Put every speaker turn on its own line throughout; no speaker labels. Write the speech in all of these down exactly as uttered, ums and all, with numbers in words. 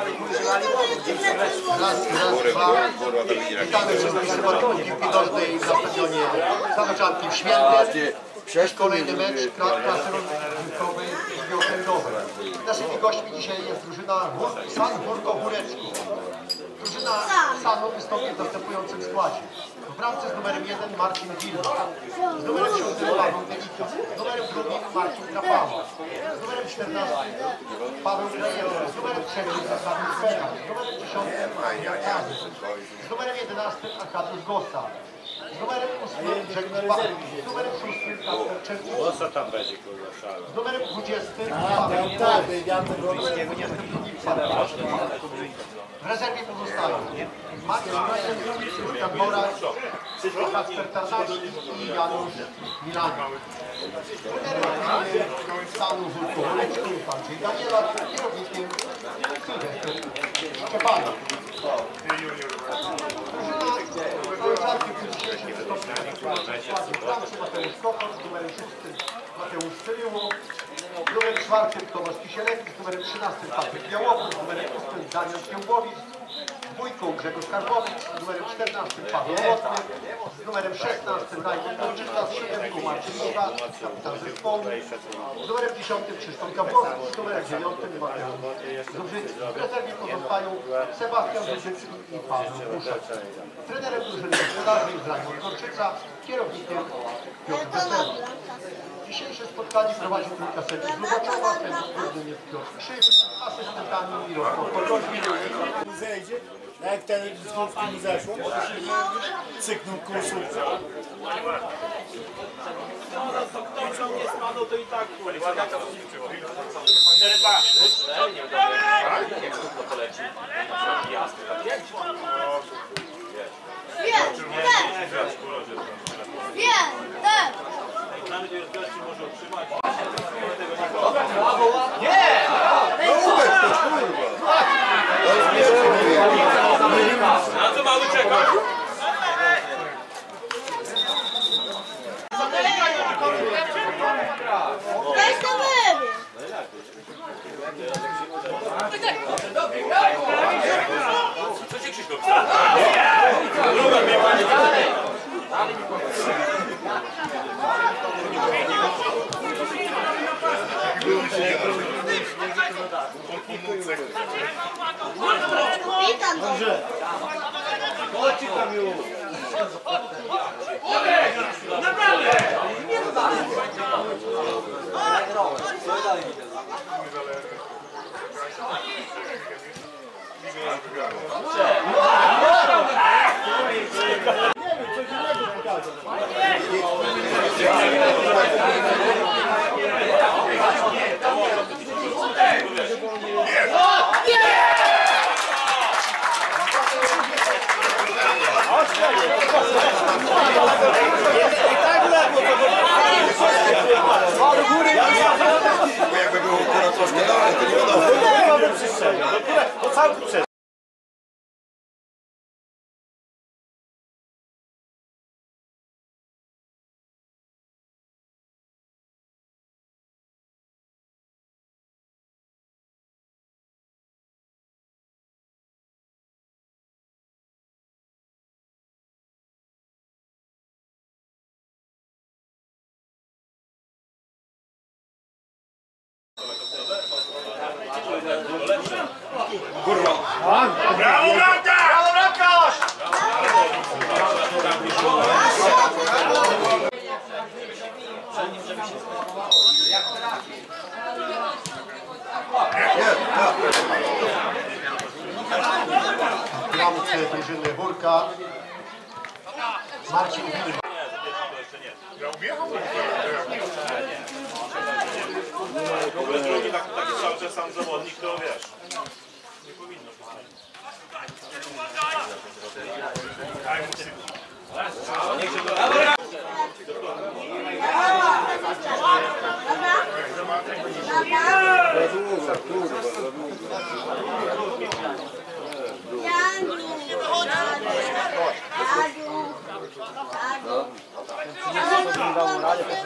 Witamy wszystkich zawodników widocznej na stadionie Sanoczanki w Świętym. Kolejny mecz klasy rozgrywkowej i okręgowej. Naszymi gośćmi dzisiaj jest drużyna San Hurko-Górecki. Drużyna Sanu wystąpi w następującym składzie. W bramce z numerem jeden Marcin Gilba, z numerem siódmym Paweł Delika, z numerem drugim Marcin Krapawa, z numerem czternastym Paweł Krajewski, z numerem trzecim Zasadnik Pera, z numerem dziesiątym Kazy, z numerem jedenastym Arkadiusz Gosta, z numerem ósmym Grzegorz Bach, z numerem szóstym Kasper Czerwicki, z numerem dwudziestym Paweł Krajewski, z numerem dwudziestym drugim Paweł Krajewski. W rezerwie pozostają Maciej Krajewski, Jan Bora, Kacper Tarnacki i Janusz Milani. Trenerem Stanu Hurko-Górecki Andrzej Daniela, kierownikiem Sylwester Szczepanek. Drużyna w tym dzisiejszym wystąpieniu w składzie Mateusz Kochor, z numerem szóstym Mateusz Cyryło, z numerem czwartym Tomasz Kisielewicz, z numerem trzynastym Patryk Białowóz, z numerem ósmym Daniel Kiełbowicz, z dwójką Grzegorz Karbowicz, z numerem czternastym Paweł Mocny, z numerem szesnastym Rajmund Dolczyka, z siódemką Marcin Liwa, kapitan zespołu, z numerem dziesiątym Krzysztof Gabłowski, z numerem dziewiątym Mateusz Zubrzycki. W rezerwie pozostają Sebastian Zubrzycki i Paweł Puszek. Trenerem drużyny gospodarnej jest Rajmund Dolczyca, kierownikiem Piotr Weselny. Dzisiejsze spotkanie prowadzi trójka sędziów Lubaczowa, sędziów głównym jest Piotr Krzyw, asystentami Mirosław Podolski.
Zejdzie, jak ten z mu zeszło, cyknął kursu.
Kto nie spadł, to i tak na co mały czeka?
Weź to wybieg!
Co ci Krzysztof?
Witam
Dobrze. Chodźcie tam już.
Naprawdę!
Jakby było kurwa troszkę dalej, to nie wiadomo.
Nie mamy przestrzeni. To cały przestrzeń.
Brawo, Rata! Brawo, Rataś!
W bramce drużyny Hurka Marcin Gilba.
W ogóle drugi taki, taki cały czas sam zawodnik, to wiesz, nie powinno być. Niech się do...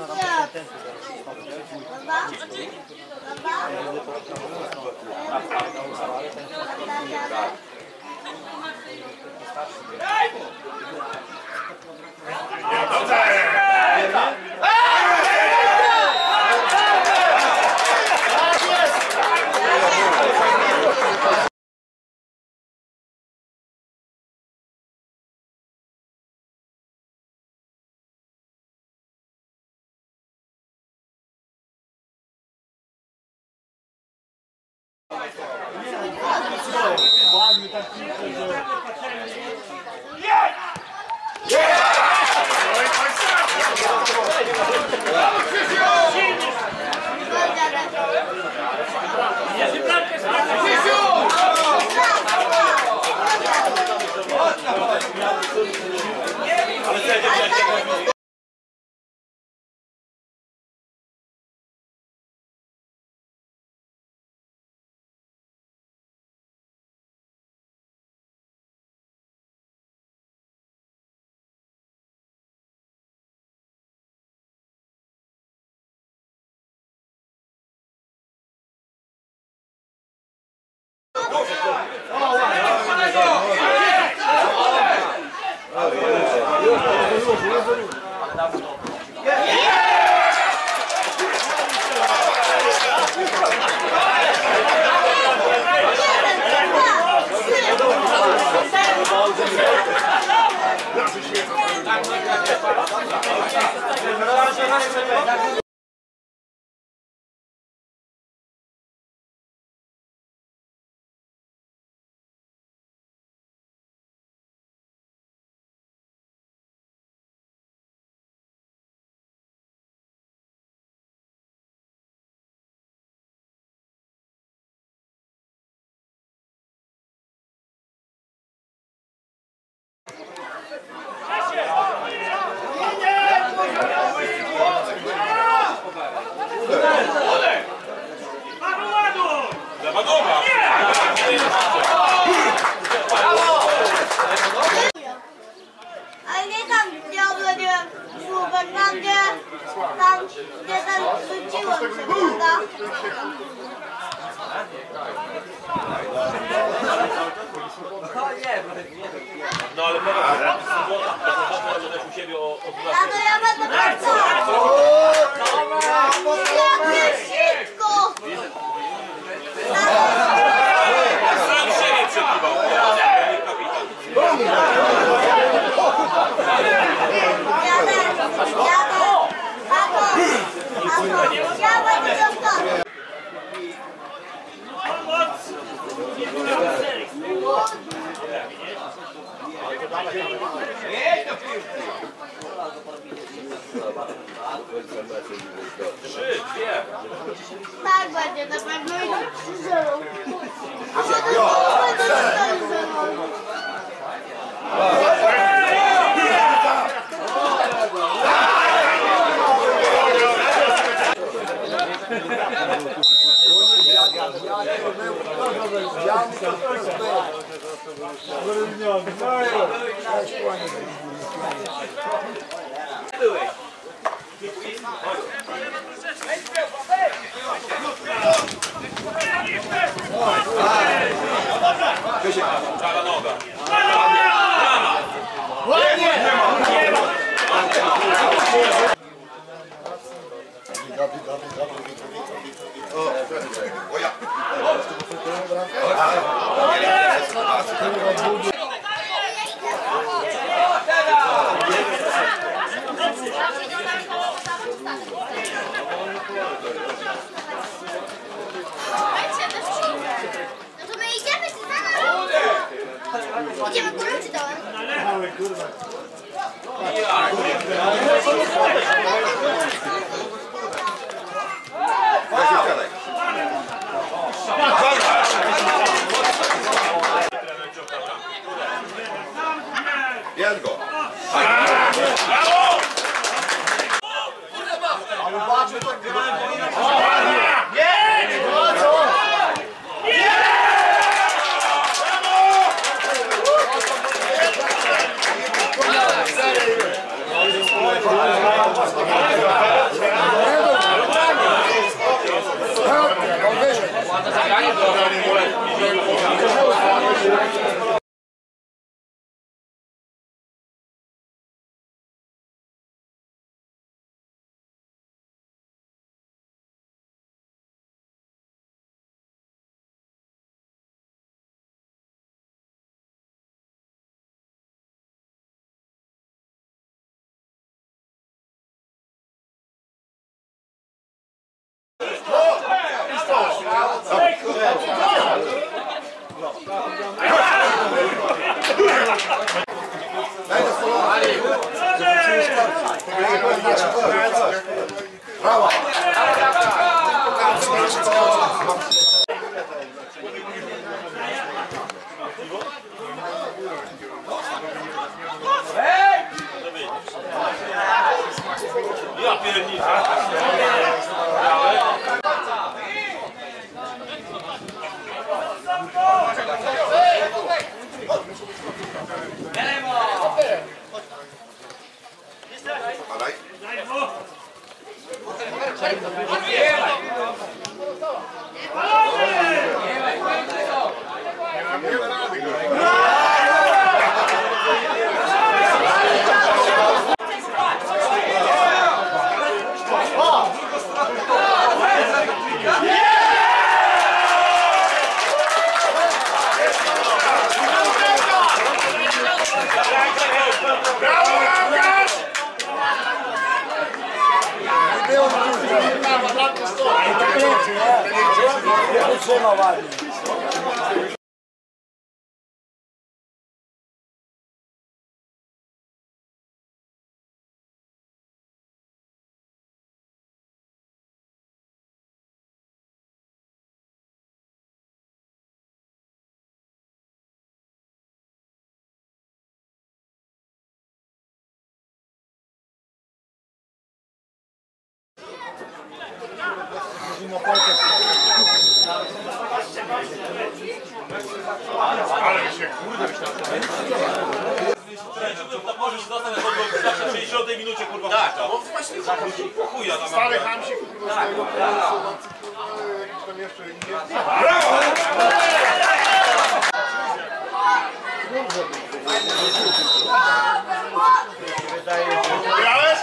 Dobra? Dobra?
Ładny taki, że...
Ale nie tam, gdzie obrodziłem słupek, tam gdzie, tam gdzie ten rzuciłem się, prawda?
No ale powiem, że też u siebie o
Ja to ja będę pracował! Jakie sitko!
sam siebie przekiwał.
Jadę, jadę, tato, tato, ja będę ciągnął.
Trzy, dwie.
Tak będzie, na pewno i trzy zero. A potem znowu będę cztery zero.
Czarna noga.
No to my idziemy, ty za nami. Idziemy po ludzi dołem.
Mały kurwa.
Jest go!
Brawo!
Ja pierniczę.
Trzyma ładnie.
Ale się kurde możesz dostać na sześćdziesiątej minucie kurwa. Tak, no właśnie chuja tam.
Stary Hamsik, kurwa, z tego pomysłu, jakiś tam jeszcze inny. Brawo! Grałeś?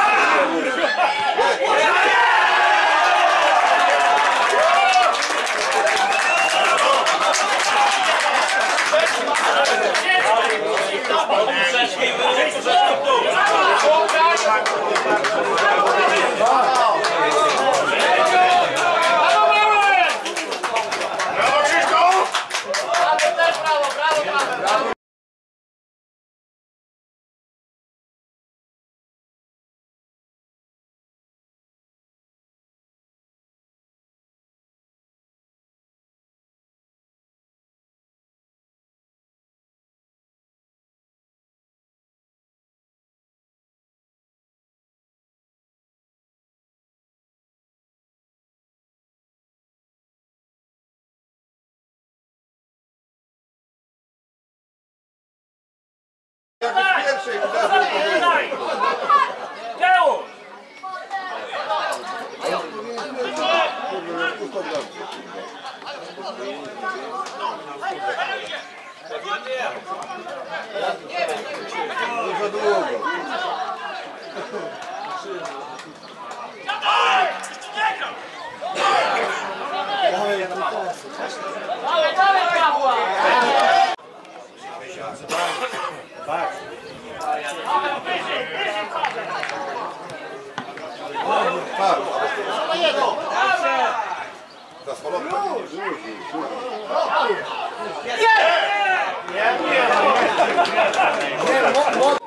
Pierwszej za długo.
Dawaj, dawaj, Pawła!
Za spalonkę.
Nie,